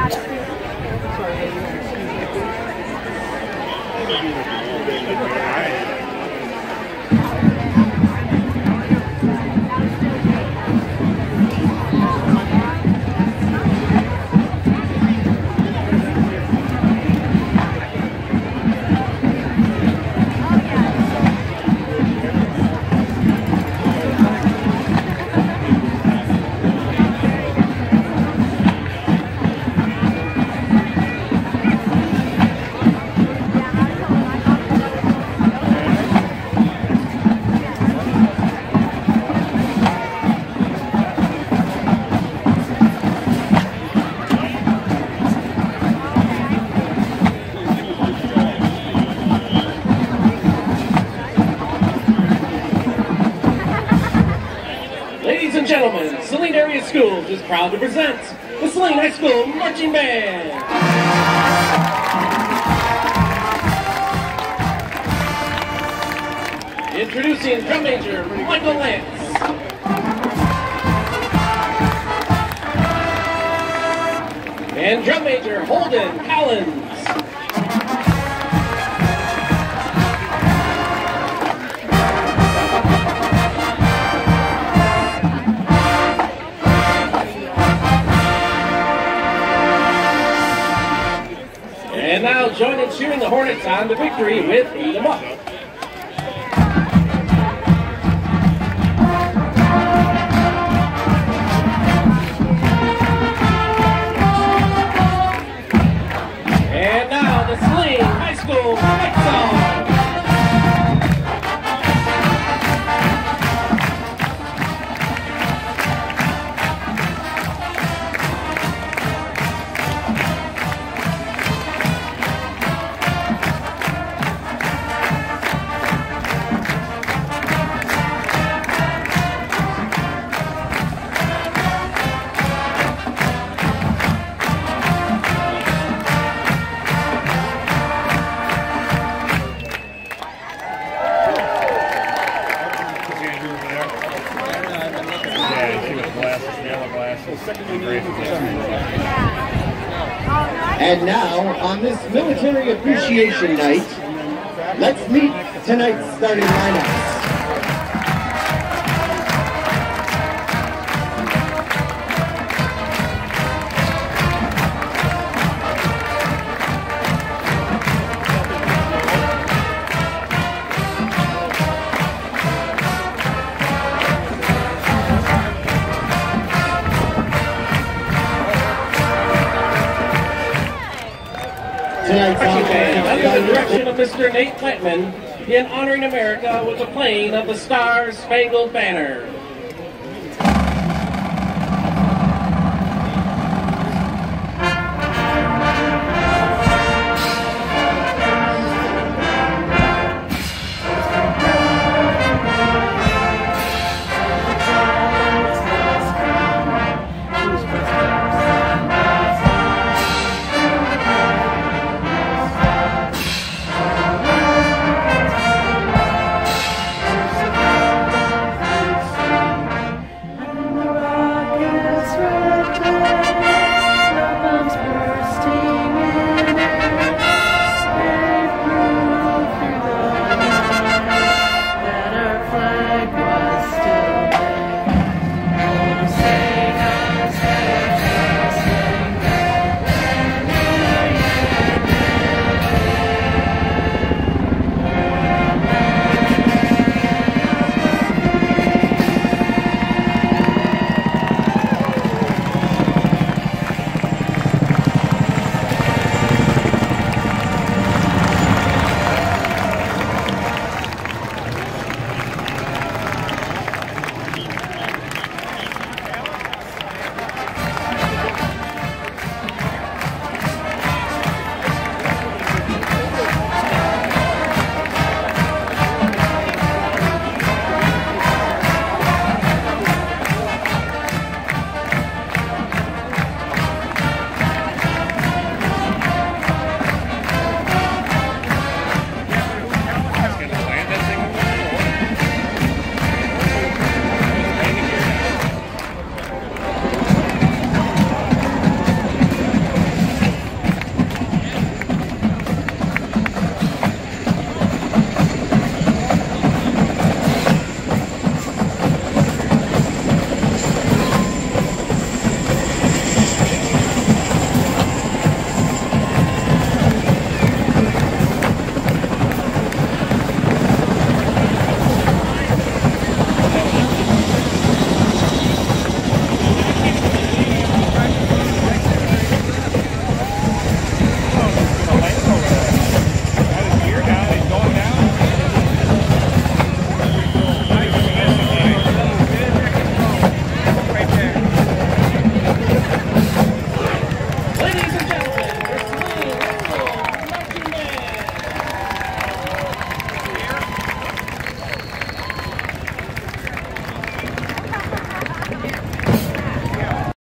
Ladies and gentlemen, Saline Area Schools is proud to present the Saline High School Marching Band. Introducing drum major Michael Lance. And drum major Holden Collins. And now join in cheering the Hornets on to victory with Beat 'em Up. And now the Saline High School fight song. And now, on this Military Appreciation Night, let's meet tonight's starting lineups. Under the direction of Mr. Nate Plantman, in honoring America with the playing of the Star Spangled Banner.